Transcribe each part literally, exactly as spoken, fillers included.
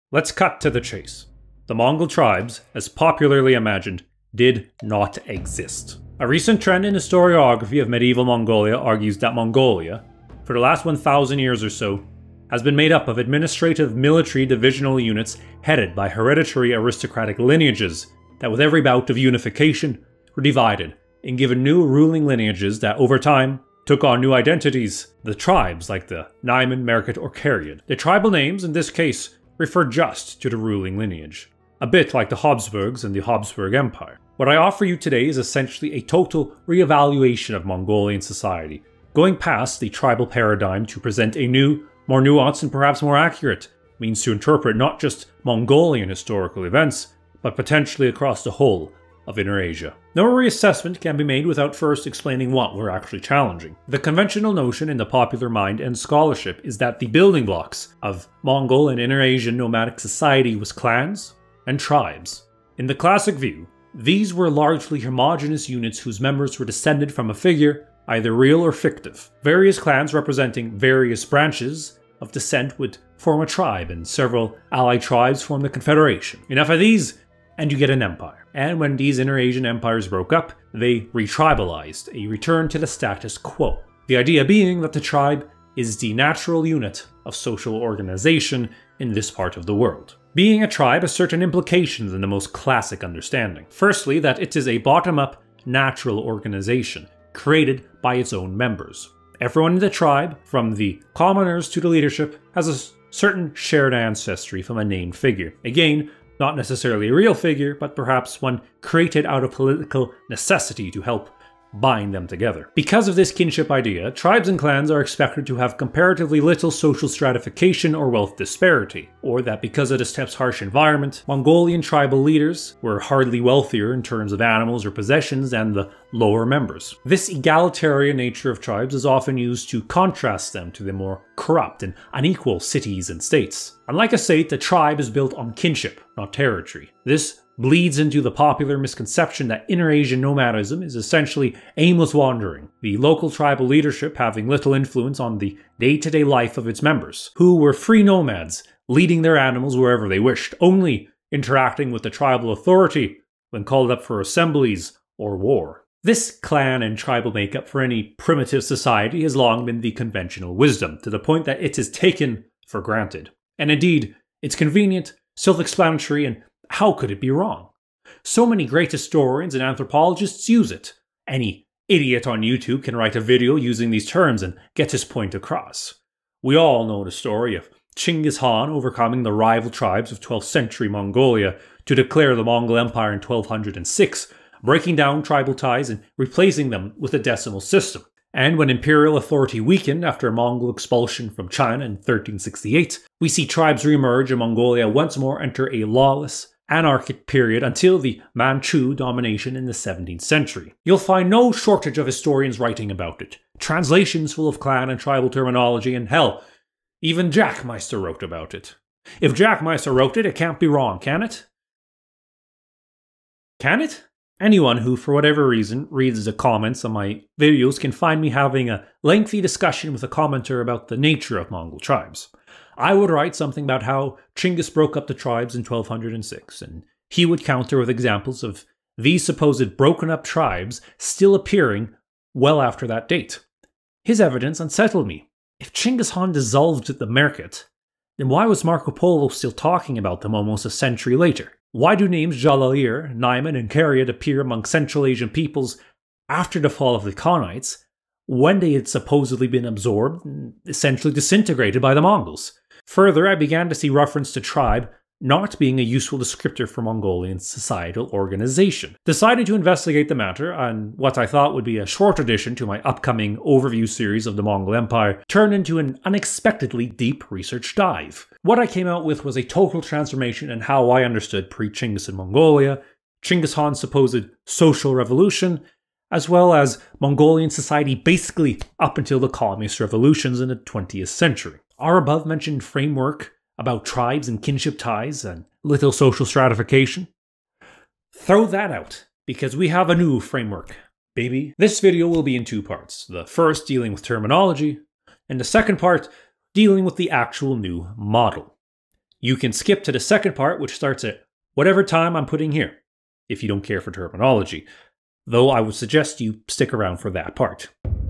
Let's cut to the chase. The Mongol tribes, as popularly imagined, did not exist. A recent trend in historiography of medieval Mongolia argues that Mongolia, for the last one thousand years or so, has been made up of administrative military divisional units headed by hereditary aristocratic lineages that with every bout of unification were divided and given new ruling lineages that over time took on new identities, the tribes like the Naiman, Merkit, or Caryid. The tribal names in this case refer just to the ruling lineage, a bit like the Habsburgs and the Habsburg Empire. What I offer you today is essentially a total re-evaluation of Mongolian society, going past the tribal paradigm to present a new, more nuanced and perhaps more accurate means to interpret not just Mongolian historical events, but potentially across the whole of Eurasia. No reassessment can be made without first explaining what we're actually challenging. The conventional notion in the popular mind and scholarship is that the building blocks of Mongol and Eurasian nomadic society was clans and tribes. In the classic view, these were largely homogeneous units whose members were descended from a figure, either real or fictive. Various clans representing various branches of descent would form a tribe, and several allied tribes form the confederation. Enough of these, and you get an empire. And when these inter-Asian empires broke up, they retribalized, a return to the status quo. The idea being that the tribe is the natural unit of social organization in this part of the world. Being a tribe has certain implications in the most classic understanding. Firstly, that it is a bottom-up natural organization, created by its own members. Everyone in the tribe, from the commoners to the leadership, has a certain shared ancestry from a named figure. Again, not necessarily a real figure, but perhaps one created out of political necessity to help bind them together. Because of this kinship idea, tribes and clans are expected to have comparatively little social stratification or wealth disparity, or that because of the steppe's harsh environment, Mongolian tribal leaders were hardly wealthier in terms of animals or possessions than the lower members. This egalitarian nature of tribes is often used to contrast them to the more corrupt and unequal cities and states. Unlike a state, the tribe is built on kinship, not territory. This bleeds into the popular misconception that inter-Asian nomadism is essentially aimless wandering, the local tribal leadership having little influence on the day-to-day life of its members, who were free nomads, leading their animals wherever they wished, only interacting with the tribal authority when called up for assemblies or war. This clan and tribal makeup for any primitive society has long been the conventional wisdom, to the point that it is taken for granted. And indeed, it's convenient, self-explanatory, and how could it be wrong? So many great historians and anthropologists use it. Any idiot on YouTube can write a video using these terms and get his point across. We all know the story of Chinggis Khan overcoming the rival tribes of twelfth century Mongolia to declare the Mongol Empire in twelve oh six, breaking down tribal ties and replacing them with a decimal system. And when imperial authority weakened after Mongol expulsion from China in thirteen sixty-eight, we see tribes re-emerge and Mongolia once more enter a lawless, anarchic period until the Manchu domination in the seventeenth century. You'll find no shortage of historians writing about it, translations full of clan and tribal terminology, and hell, even Jackmeister wrote about it. If Jackmeister wrote it, it can't be wrong, can it? Can it? Anyone who, for whatever reason, reads the comments on my videos can find me having a lengthy discussion with a commenter about the nature of Mongol tribes. I would write something about how Chinggis broke up the tribes in twelve oh six, and he would counter with examples of these supposed broken up tribes still appearing well after that date. His evidence unsettled me. If Chinggis Khan dissolved the Merkit, then why was Marco Polo still talking about them almost a century later? Why do names Jalalir, Naiman, and Caryid appear among Central Asian peoples after the fall of the Khanites, when they had supposedly been absorbed and essentially disintegrated by the Mongols? Further, I began to see reference to tribe not being a useful descriptor for Mongolian societal organization. Deciding to investigate the matter on what I thought would be a short addition to my upcoming overview series of the Mongol Empire turned into an unexpectedly deep research dive. What I came out with was a total transformation in how I understood pre-Chinggis in Mongolia, Chinggis Khan's supposed social revolution, as well as Mongolian society basically up until the communist revolutions in the twentieth century. Our above-mentioned framework about tribes and kinship ties and little social stratification? Throw that out, because we have a new framework, baby. This video will be in two parts. The first dealing with terminology, and the second part dealing with the actual new model. You can skip to the second part, which starts at whatever time I'm putting here, if you don't care for terminology, though I would suggest you stick around for that part.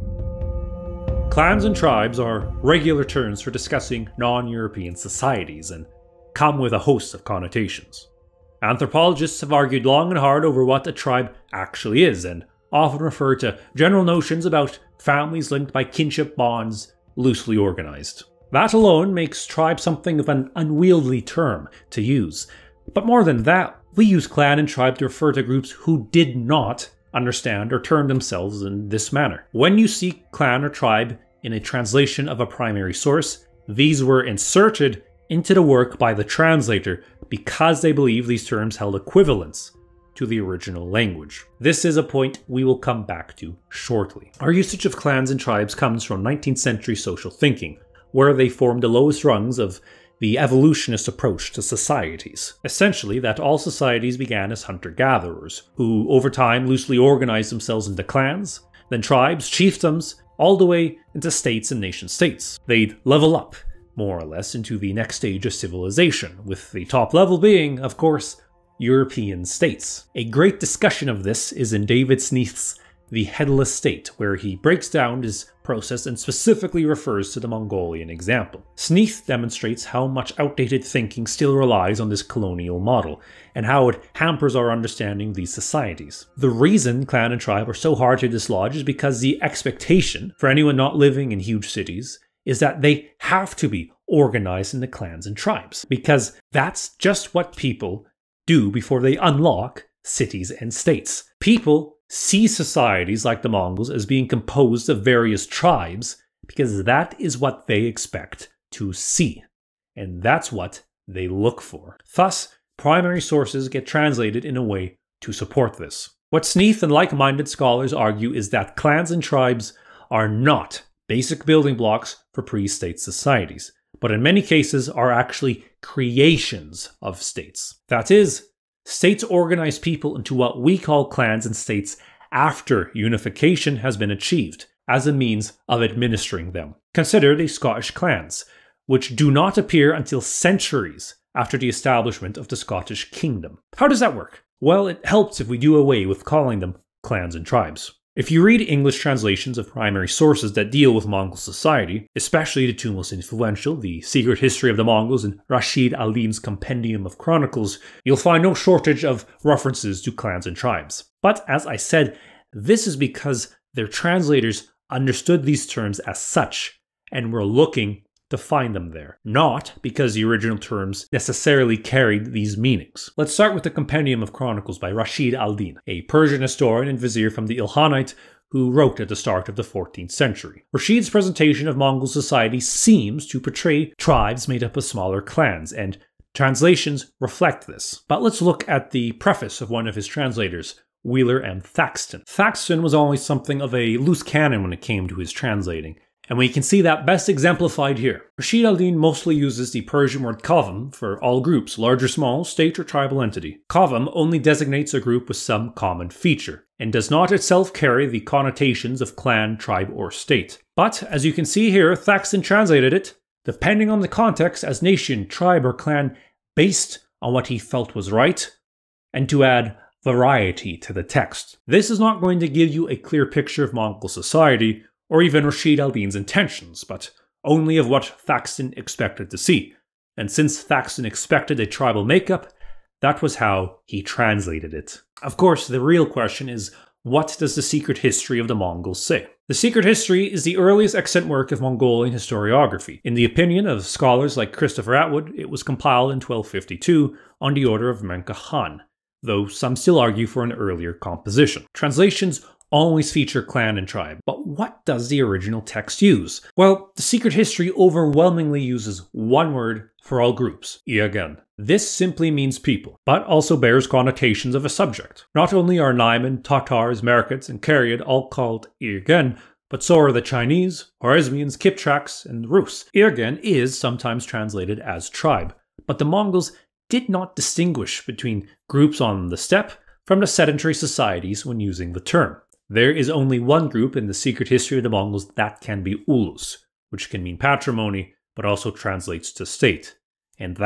Clans and tribes are regular terms for discussing non-European societies and come with a host of connotations. Anthropologists have argued long and hard over what a tribe actually is, and often refer to general notions about families linked by kinship bonds, loosely organized. That alone makes tribe something of an unwieldy term to use. But more than that, we use clan and tribe to refer to groups who did not understand or term themselves in this manner. When you see clan or tribe in a translation of a primary source, these were inserted into the work by the translator because they believe these terms held equivalence to the original language. This is a point we will come back to shortly. Our usage of clans and tribes comes from nineteenth century social thinking, where they formed the lowest rungs of the evolutionist approach to societies. Essentially, that all societies began as hunter-gatherers, who over time loosely organized themselves into clans, then tribes, chiefdoms, all the way into states and nation-states. They'd level up, more or less, into the next stage of civilization, with the top level being, of course, European states. A great discussion of this is in David Sneath's The Headless State, where he breaks down his process and specifically refers to the Mongolian example. Sneath demonstrates how much outdated thinking still relies on this colonial model, and how it hampers our understanding of these societies. The reason clan and tribe are so hard to dislodge is because the expectation for anyone not living in huge cities is that they have to be organized into clans and tribes, because that's just what people do before they unlock cities and states. People see societies like the Mongols as being composed of various tribes because that is what they expect to see, and that's what they look for. Thus, primary sources get translated in a way to support this. What Sneath and like-minded scholars argue is that clans and tribes are not basic building blocks for pre-state societies, but in many cases are actually creations of states. That is, states organize people into what we call clans and states after unification has been achieved, as a means of administering them. Consider the Scottish clans, which do not appear until centuries after the establishment of the Scottish kingdom. How does that work? Well, it helps if we do away with calling them clans and tribes. If you read English translations of primary sources that deal with Mongol society, especially the two most influential, The Secret History of the Mongols and Rashīd al-Dīn's Compendium of Chronicles, you'll find no shortage of references to clans and tribes. But as I said, this is because their translators understood these terms as such and were looking to find them there, not because the original terms necessarily carried these meanings. Let's start with the Compendium of Chronicles by Rashīd al-Dīn, a Persian historian and vizier from the Ilkhanid who wrote at the start of the fourteenth century. Rashīd's presentation of Mongol society seems to portray tribes made up of smaller clans, and translations reflect this. But let's look at the preface of one of his translators, Wheeler M. Thaxton. Thaxton was always something of a loose cannon when it came to his translating, and we can see that best exemplified here. Rashīd al-Dīn mostly uses the Persian word qawm for all groups, large or small, state or tribal entity. Qawm only designates a group with some common feature, and does not itself carry the connotations of clan, tribe, or state. But, as you can see here, Thaxton translated it, depending on the context, as nation, tribe, or clan, based on what he felt was right, and to add variety to the text. This is not going to give you a clear picture of Mongol society, or even Rashīd al-Dīn's intentions, but only of what Thaxton expected to see. And since Thaxton expected a tribal makeup, that was how he translated it. Of course, the real question is, what does the Secret History of the Mongols say? The Secret History is the earliest extant work of Mongolian historiography. In the opinion of scholars like Christopher Atwood, it was compiled in twelve fifty-two on the order of Menka Khan, though some still argue for an earlier composition. Translations always feature clan and tribe, but what does the original text use? Well, the Secret History overwhelmingly uses one word for all groups, Iegan. This simply means people, but also bears connotations of a subject. Not only are Naiman, Tatars, Merkits, and Karyid all called Iegan, but so are the Chinese, Khwarezmians, Kipchaks, and Rus. Iegan is sometimes translated as tribe, but the Mongols did not distinguish between groups on the steppe from the sedentary societies when using the term. There is only one group in the Secret History of the Mongols that can be ulus, which can mean patrimony, but also translates to state, and that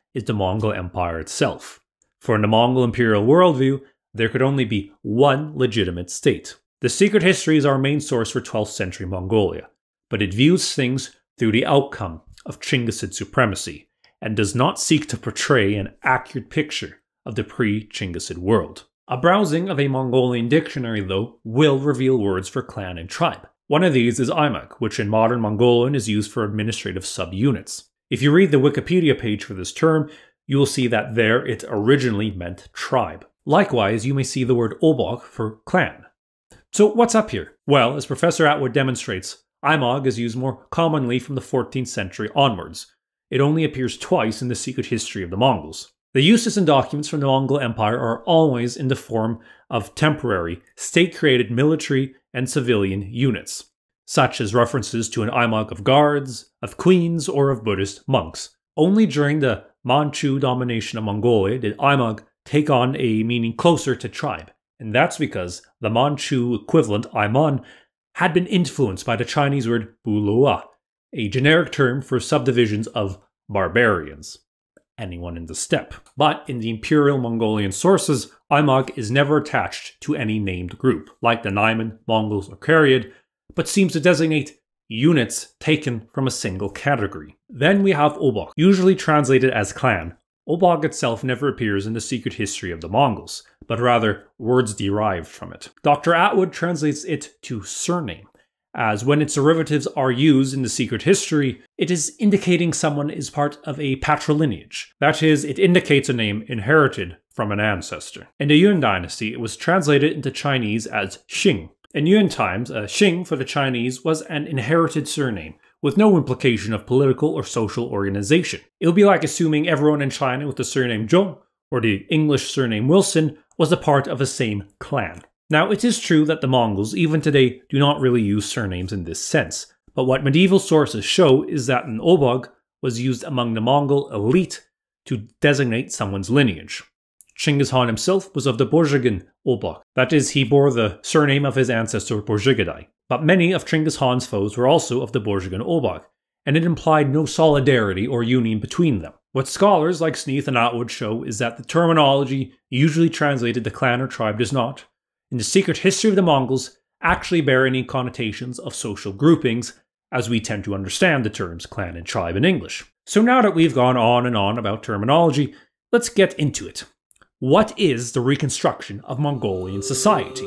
is the Mongol Empire itself. For in the Mongol imperial worldview, there could only be one legitimate state. The Secret History is our main source for twelfth century Mongolia, but it views things through the outcome of Chinggisid supremacy, and does not seek to portray an accurate picture of the pre-Chinggisid world. A browsing of a Mongolian dictionary, though, will reveal words for clan and tribe. One of these is Imag, which in modern Mongolian is used for administrative subunits. If you read the Wikipedia page for this term, you will see that there it originally meant tribe. Likewise, you may see the word Obog for clan. So what's up here? Well, as Professor Atwood demonstrates, Imag is used more commonly from the fourteenth century onwards. It only appears twice in the Secret History of the Mongols. The uses and documents from the Mongol Empire are always in the form of temporary, state-created military and civilian units, such as references to an Imag of guards, of queens, or of Buddhist monks. Only during the Manchu domination of Mongolia did Imag take on a meaning closer to tribe, and that's because the Manchu equivalent Aiman had been influenced by the Chinese word Bulua, a generic term for subdivisions of barbarians, anyone in the steppe. But in the imperial Mongolian sources, Imag is never attached to any named group, like the Naiman, Mongols, or Kariad, but seems to designate units taken from a single category. Then we have Obog, usually translated as clan. Obog itself never appears in the Secret History of the Mongols, but rather words derived from it. Doctor Atwood translates it to surname, as when its derivatives are used in the Secret History, it is indicating someone is part of a patrilineage. That is, it indicates a name inherited from an ancestor. In the Yuan dynasty, it was translated into Chinese as Xing. In Yuan times, uh, Xing for the Chinese was an inherited surname, with no implication of political or social organization. It would be like assuming everyone in China with the surname Zhou, or the English surname Wilson, was a part of the same clan. Now, it is true that the Mongols, even today, do not really use surnames in this sense, but what medieval sources show is that an Obog was used among the Mongol elite to designate someone's lineage. Chinggis Khan himself was of the Borjigin Obog, that is, he bore the surname of his ancestor Borjigidai. But many of Chinggis Khan's foes were also of the Borjigin Obog, and it implied no solidarity or union between them. What scholars like Sneath and Atwood show is that the terminology usually translated to clan or tribe does not, in the Secret History of the Mongols, actually bear any connotations of social groupings, as we tend to understand the terms clan and tribe in English. So now that we've gone on and on about terminology, let's get into it. What is the reconstruction of Mongolian society?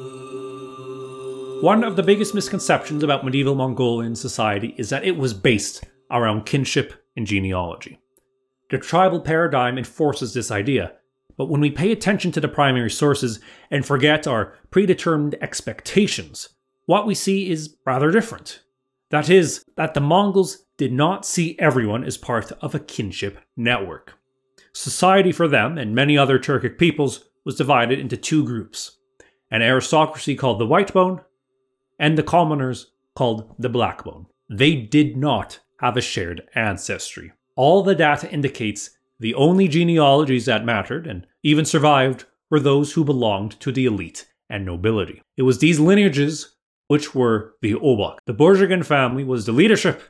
One of the biggest misconceptions about medieval Mongolian society is that it was based around kinship and genealogy. The tribal paradigm enforces this idea, but when we pay attention to the primary sources and forget our predetermined expectations, what we see is rather different. That is, that the Mongols did not see everyone as part of a kinship network. Society for them, and many other Turkic peoples, was divided into two groups, an aristocracy called the White Bone, and the commoners called the Black Bone. They did not have a shared ancestry. All the data indicates the only genealogies that mattered, and even survived, were those who belonged to the elite and nobility. It was these lineages which were the Obog. The Borjigin family was the leadership,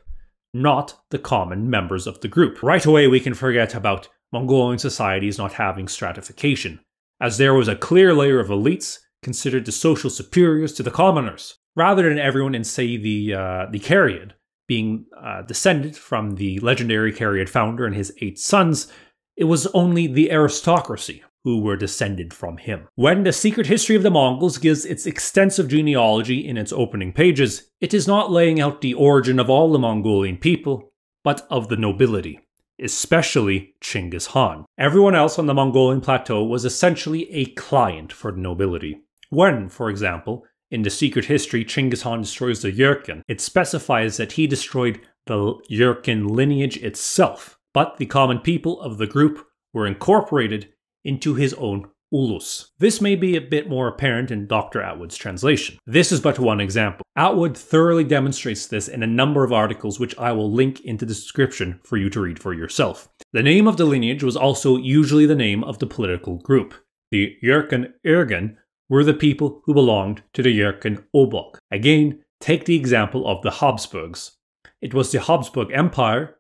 not the common members of the group. Right away we can forget about Mongolian societies not having stratification, as there was a clear layer of elites considered the social superiors to the commoners, rather than everyone in, say, the uh, the Kariad being uh, descended from the legendary Kariad founder and his eight sons. It was only the aristocracy who were descended from him. When the Secret History of the Mongols gives its extensive genealogy in its opening pages, it is not laying out the origin of all the Mongolian people, but of the nobility, especially Chinggis Khan. Everyone else on the Mongolian plateau was essentially a client for the nobility. When, for example, in the Secret History Chinggis Khan destroys the Yurkin, it specifies that he destroyed the Yurkin lineage itself, but the common people of the group were incorporated into his own ulus. This may be a bit more apparent in Doctor Atwood's translation. This is but one example. Atwood thoroughly demonstrates this in a number of articles which I will link into the description for you to read for yourself. The name of the lineage was also usually the name of the political group. The Yurkin Irgun were the people who belonged to the Yurkin Obog. Again, take the example of the Habsburgs. It was the Habsburg Empire,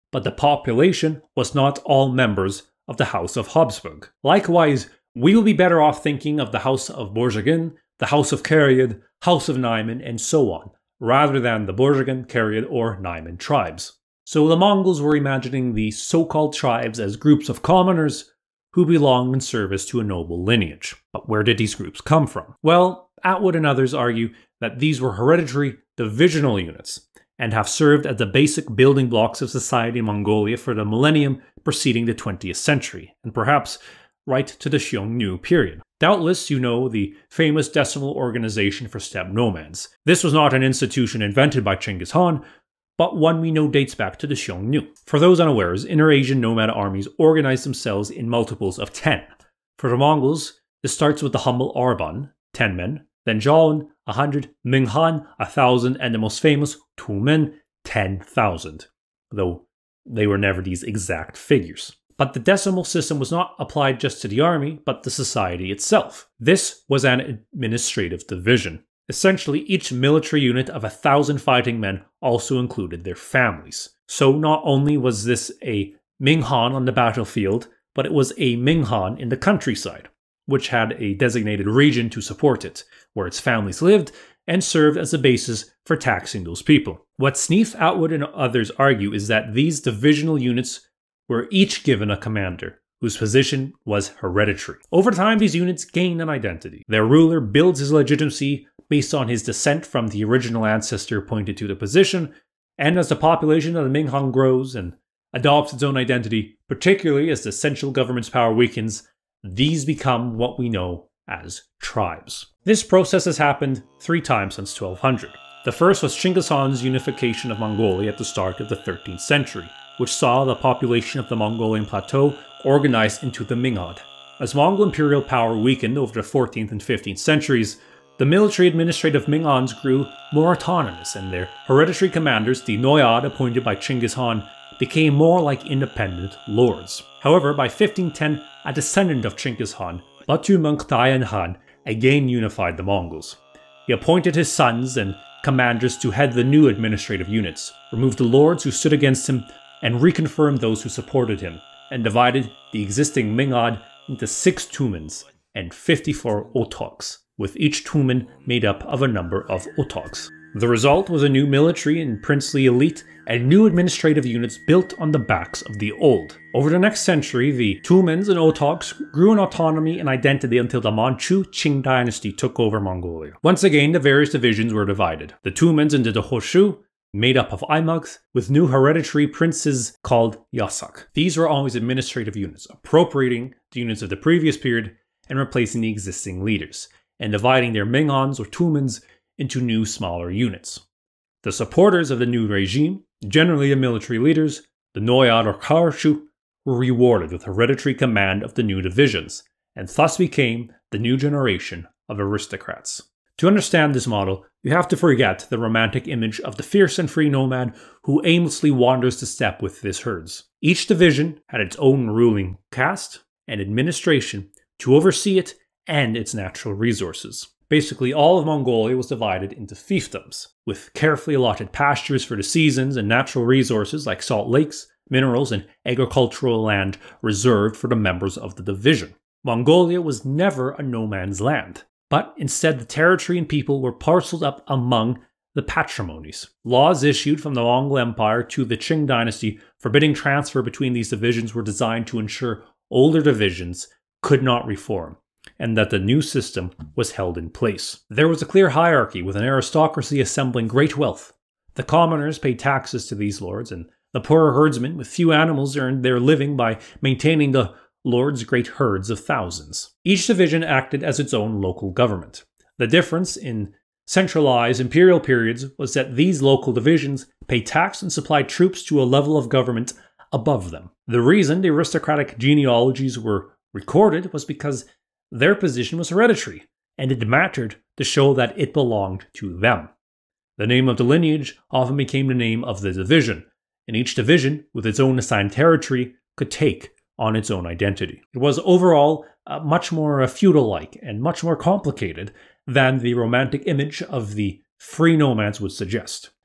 but the population was not all members of the House of Habsburg. Likewise, we will be better off thinking of the House of Borjigin, the House of Karyd, House of Naiman, and so on, rather than the Borjigin, Karyd, or Naiman tribes. So the Mongols were imagining the so-called tribes as groups of commoners who belonged in service to a noble lineage. But where did these groups come from? Well, Atwood and others argue that these were hereditary divisional units, and have served as the basic building blocks of society in Mongolia for the millennium preceding the twentieth century, and perhaps right to the Xiongnu period. Doubtless you know the famous decimal organization for steppe nomads. This was not an institution invented by Chinggis Khan, but one we know dates back to the Xiongnu. For those unawares, inter-Asian nomad armies organized themselves in multiples of ten. For the Mongols, this starts with the humble Arban, ten men, then Jaun, a hundred, Minghan, a thousand, and the most famous, Tumen, ten thousand. Though they were never these exact figures. But the decimal system was not applied just to the army, but the society itself. This was an administrative division. Essentially, each military unit of a thousand fighting men also included their families. So not only was this a Minghan on the battlefield, but it was a Minghan in the countryside, which had a designated region to support it, where its families lived, and served as a basis for taxing those people. What Sneef, Atwood, and others argue is that these divisional units were each given a commander, whose position was hereditary. Over time, these units gain an identity. Their ruler builds his legitimacy based on his descent from the original ancestor appointed to the position, and as the population of the Minghan grows and adopts its own identity, particularly as the central government's power weakens, these become what we know as tribes. This process has happened three times since twelve hundred. The first was Chinggis Khan's unification of Mongolia at the start of the thirteenth century, which saw the population of the Mongolian plateau organized into the Mingad. As Mongol imperial power weakened over the fourteenth and fifteenth centuries, the military administrative Mingans grew more autonomous, and their hereditary commanders, the Noyad appointed by Chinggis Khan, became more like independent lords. However, by fifteen ten, a descendant of Chinggis Khan, Batu Mengtayan Khan, again unified the Mongols. He appointed his sons and commanders to head the new administrative units, removed the lords who stood against him, and reconfirmed those who supported him, and divided the existing Mingad into six tumens and fifty-four otoks, with each tumen made up of a number of otoks. The result was a new military and princely elite, and new administrative units built on the backs of the old. Over the next century, the tumens and otoks grew in autonomy and identity until the Manchu Qing dynasty took over Mongolia. Once again, the various divisions were divided. The tumens into the Hoshu, made up of Aimags, with new hereditary princes called Yasak. These were always administrative units, appropriating the units of the previous period and replacing the existing leaders, and dividing their Minghans or tumens into new smaller units. The supporters of the new regime, generally the military leaders, the Noyad or Karshu, were rewarded with hereditary command of the new divisions, and thus became the new generation of aristocrats. To understand this model, you have to forget the romantic image of the fierce and free nomad who aimlessly wanders the steppe with his herds. Each division had its own ruling caste and administration to oversee it and its natural resources. Basically, all of Mongolia was divided into fiefdoms, with carefully allotted pastures for the seasons and natural resources like salt lakes, minerals, and agricultural land reserved for the members of the division. Mongolia was never a no man's land, but instead the territory and people were parceled up among the patrimonies. Laws issued from the Mongol Empire to the Qing dynasty forbidding transfer between these divisions were designed to ensure older divisions could not reform, and that the new system was held in place. There was a clear hierarchy, with an aristocracy assembling great wealth. The commoners paid taxes to these lords, and the poorer herdsmen with few animals earned their living by maintaining the lords' great herds of thousands. Each division acted as its own local government. The difference in centralized imperial periods was that these local divisions paid tax and supplied troops to a level of government above them. The reason the aristocratic genealogies were recorded was because their position was hereditary, and it mattered to show that it belonged to them. The name of the lineage often became the name of the division, and each division, with its own assigned territory, could take on its own identity. It was overall uh, much more uh, feudal-like and much more complicated than the romantic image of the free nomads would suggest.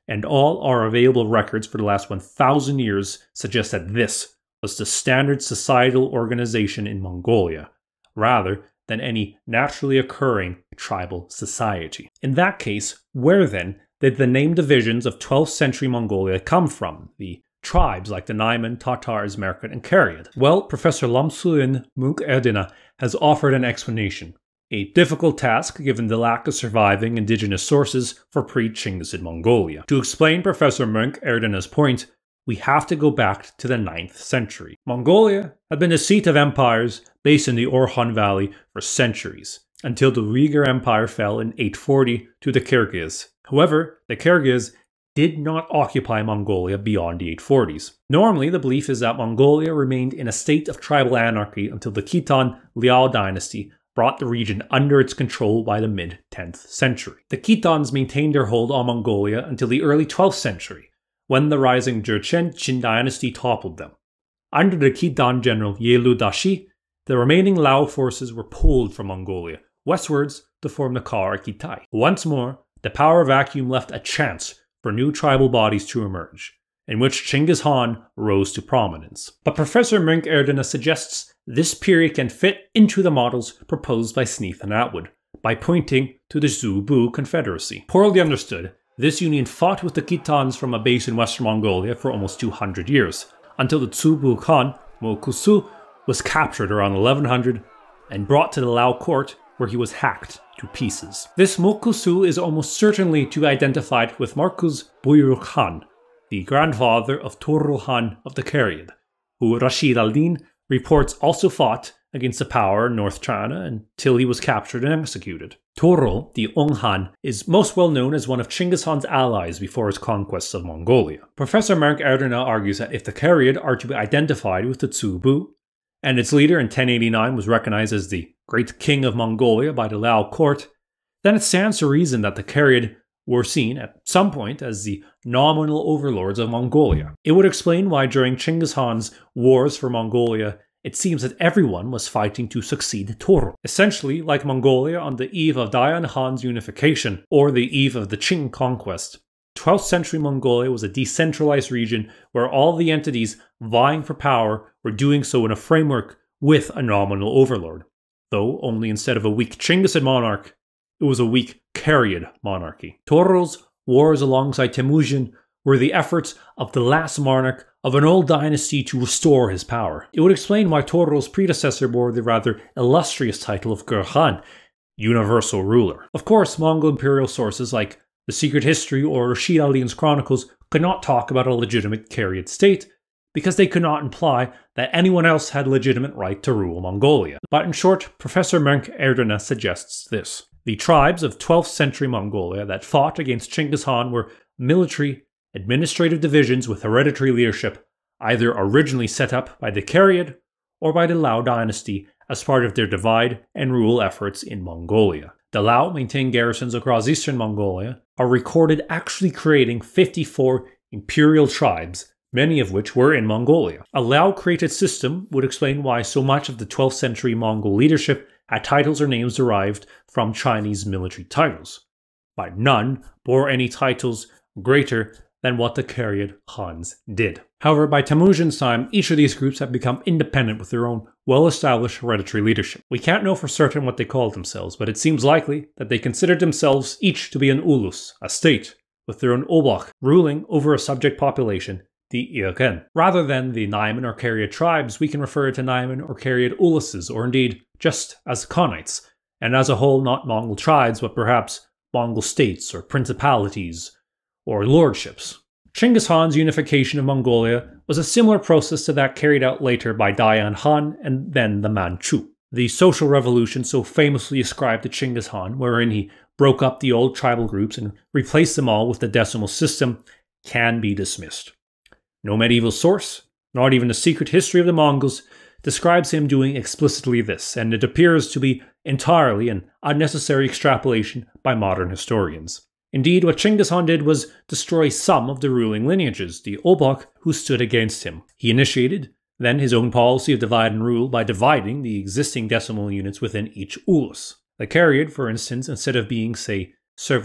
and all our available records for the last one thousand years suggest that this was the standard societal organization in Mongolia, rather than any naturally occurring tribal society. In that case, where then did the named divisions of twelfth century Mongolia come from, the tribes like the Naiman, Tatars, Merkit, and Karyid? Well, Professor Lamsuin Munk-Erdina has offered an explanation. A difficult task given the lack of surviving indigenous sources for pre-Chinggis Mongolia. To explain Professor Munk-Erdina's point, we have to go back to the ninth century. Mongolia had been the seat of empires based in the Orkhon Valley for centuries, until the Uyghur Empire fell in eight forty to the Kyrgyz. However, the Kyrgyz did not occupy Mongolia beyond the eight forties. Normally, the belief is that Mongolia remained in a state of tribal anarchy until the Khitan Liao dynasty brought the region under its control by the mid-tenth century. The Khitans maintained their hold on Mongolia until the early twelfth century, when the rising Jurchen Qin dynasty toppled them. Under the Khitan general Yelu Dashi, the remaining Lao forces were pulled from Mongolia westwards to form the Kara Kitai. Once more, the power vacuum left a chance for new tribal bodies to emerge, in which Chinggis Khan rose to prominence. But Professor Munk-Erdina suggests this period can fit into the models proposed by Sneath and Atwood, by pointing to the Zhu-Bu Confederacy. Poorly understood, this union fought with the Khitans from a base in western Mongolia for almost two hundred years, until the Zhu-Bu Khan, Mo-Kusu, was captured around eleven hundred and brought to the Lao court, where he was hacked to pieces. This Mo-Kusu is almost certainly to be identified with Markuz Buyuruk Khan, the grandfather of Torul Khan of the Karyid, who Rashīd al-Dīn reports also fought against the power in North China until he was captured and executed. Torul, the Ong Han, is most well known as one of Chinggis Khan's allies before his conquests of Mongolia. Professor Munk-Erdina argues that if the Karyid are to be identified with the Zhu-Bu, and its leader in ten eighty-nine was recognized as the Great King of Mongolia by the Lao court, then it stands to reason that the Karyid were seen at some point as the nominal overlords of Mongolia. It would explain why during Chinggis Khan's wars for Mongolia, it seems that everyone was fighting to succeed Torul. Essentially, like Mongolia on the eve of Dayan Khan's unification, or the eve of the Qing conquest, twelfth century Mongolia was a decentralized region where all the entities vying for power were doing so in a framework with a nominal overlord, though only instead of a weak Chinggis monarch, it was a weak Karyid monarchy. Torul's wars alongside Temujin were the efforts of the last monarch of an old dynasty to restore his power. It would explain why Torul's predecessor bore the rather illustrious title of Gur Khan, universal ruler. Of course, Mongol imperial sources like The Secret History or Rashīd al-Dīn's chronicles could not talk about a legitimate Karyid state, because they could not imply that anyone else had legitimate right to rule Mongolia. But in short, Professor Munk-Erdina suggests this. The tribes of twelfth century Mongolia that fought against Chinggis Khan were military, administrative divisions with hereditary leadership, either originally set up by the Karyid or by the Lao dynasty as part of their divide and rule efforts in Mongolia. The Lao maintained garrisons across eastern Mongolia, are recorded actually creating fifty-four imperial tribes, many of which were in Mongolia. A Lao-created system would explain why so much of the twelfth century Mongol leadership had titles or names derived from Chinese military titles, but none bore any titles greater than what the Karyid Khans did. However, by Temujin's time, each of these groups had become independent with their own well-established hereditary leadership. We can't know for certain what they called themselves, but it seems likely that they considered themselves each to be an ulus, a state, with their own obak, ruling over a subject population, the Ilkhanid. Rather than the Naiman or Karyid tribes, we can refer to Naiman or Karyid uluses, or indeed just as Khanates, and as a whole not Mongol tribes, but perhaps Mongol states or principalities or lordships. Chinggis Khan's unification of Mongolia was a similar process to that carried out later by Dayan Khan and then the Manchu. The social revolution so famously ascribed to Chinggis Khan, wherein he broke up the old tribal groups and replaced them all with the decimal system, can be dismissed. No medieval source, not even the secret history of the Mongols, describes him doing explicitly this, and it appears to be entirely an unnecessary extrapolation by modern historians. Indeed, what Chinggis Khan did was destroy some of the ruling lineages, the Obak, who stood against him. He initiated, then, his own policy of divide and rule by dividing the existing decimal units within each ulus. The Karyid, for instance, instead of being, say, several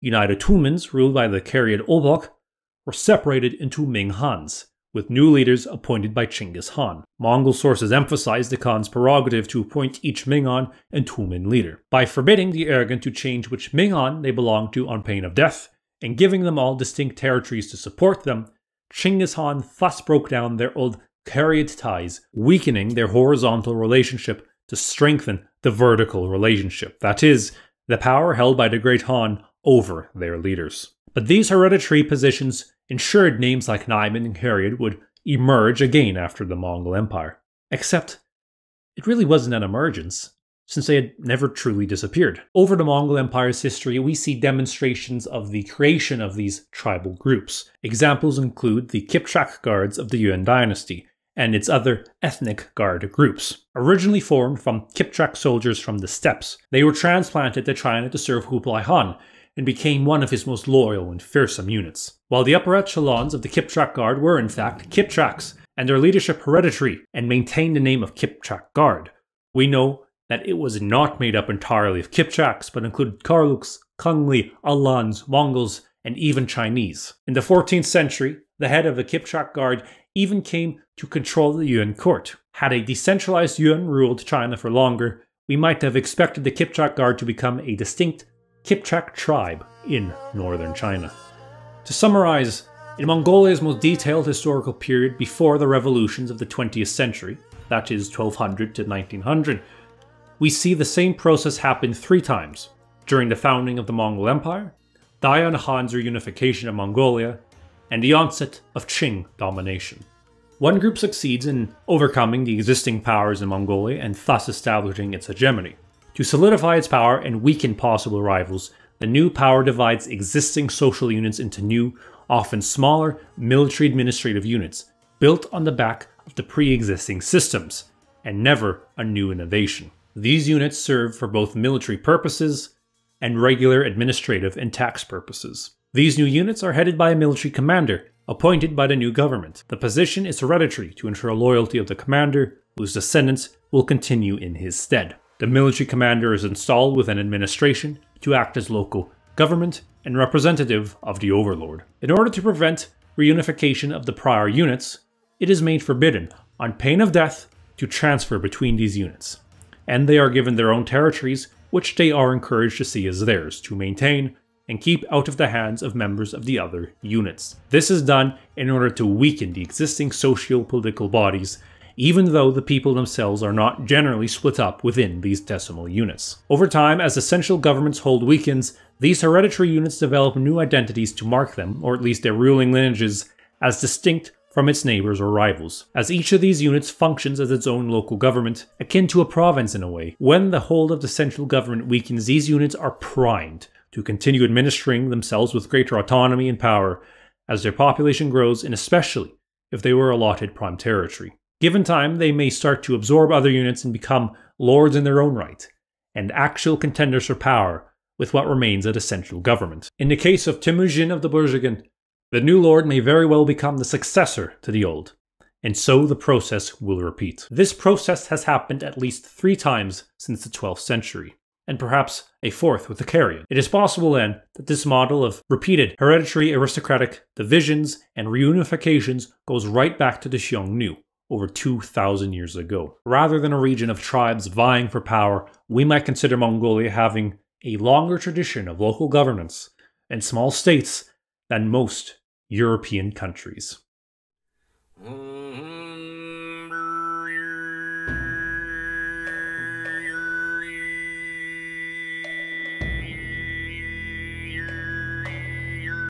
United Tumans, ruled by the Kariad Obok, were separated into Ming Hans, with new leaders appointed by Chinggis Khan. Mongol sources emphasize the Khan's prerogative to appoint each Minghan and Tumen leader, by forbidding the Ergen to change which Minghan they belong to on pain of death, and giving them all distinct territories to support them. Chinggis Khan thus broke down their old Kariad ties, weakening their horizontal relationship to strengthen the vertical relationship, that is, the power held by the Great Khan over their leaders. But these hereditary positions ensured names like Naiman and Kariad would emerge again after the Mongol Empire. Except, it really wasn't an emergence, since they had never truly disappeared. Over the Mongol Empire's history, we see demonstrations of the creation of these tribal groups. Examples include the Kipchak Guards of the Yuan dynasty, and its other ethnic guard groups. Originally formed from Kipchak soldiers from the steppes, they were transplanted to China to serve Kublai Khan, and became one of his most loyal and fearsome units. While the upper echelons of the Kipchak Guard were in fact Kipchaks, and their leadership hereditary, and maintained the name of Kipchak Guard, we know that it was not made up entirely of Kipchaks, but included Karluks, Kangli, Alans, Mongols, and even Chinese. In the fourteenth century, the head of the Kipchak Guard even came to control the Yuan court. Had a decentralized Yuan ruled China for longer, we might have expected the Kipchak Guard to become a distinct Kipchak tribe in northern China. To summarize, in Mongolia's most detailed historical period before the revolutions of the twentieth century, that is twelve hundred to nineteen hundred, we see the same process happen three times: during the founding of the Mongol Empire, Dayan Khan's reunification of Mongolia, and the onset of Qing domination. One group succeeds in overcoming the existing powers in Mongolia and thus establishing its hegemony. To solidify its power and weaken possible rivals, the new power divides existing social units into new, often smaller, military administrative units, built on the back of the pre-existing systems, and never a new innovation. These units serve for both military purposes and regular administrative and tax purposes. These new units are headed by a military commander, appointed by the new government. The position is hereditary to ensure loyalty of the commander, whose descendants will continue in his stead. The military commander is installed with an administration to act as local government and representative of the overlord. In order to prevent reunification of the prior units, it is made forbidden, on pain of death, to transfer between these units, and they are given their own territories, which they are encouraged to see as theirs, to maintain and keep out of the hands of members of the other units. This is done in order to weaken the existing socio-political bodies, even though the people themselves are not generally split up within these decimal units. Over time, as the central government's hold weakens, these hereditary units develop new identities to mark them, or at least their ruling lineages, as distinct from its neighbors or rivals, as each of these units functions as its own local government, akin to a province in a way. When the hold of the central government weakens, these units are primed to continue administering themselves with greater autonomy and power as their population grows, and especially if they were allotted prime territory. Given time, they may start to absorb other units and become lords in their own right, and actual contenders for power with what remains of the central government. In the case of Temujin of the Borjigin, the new lord may very well become the successor to the old, and so the process will repeat. This process has happened at least three times since the twelfth century, and perhaps a fourth with the Kariad. It is possible then that this model of repeated hereditary aristocratic divisions and reunifications goes right back to the Xiongnu, over two thousand years ago. Rather than a region of tribes vying for power, we might consider Mongolia having a longer tradition of local governance and small states than most European countries. Mm-hmm.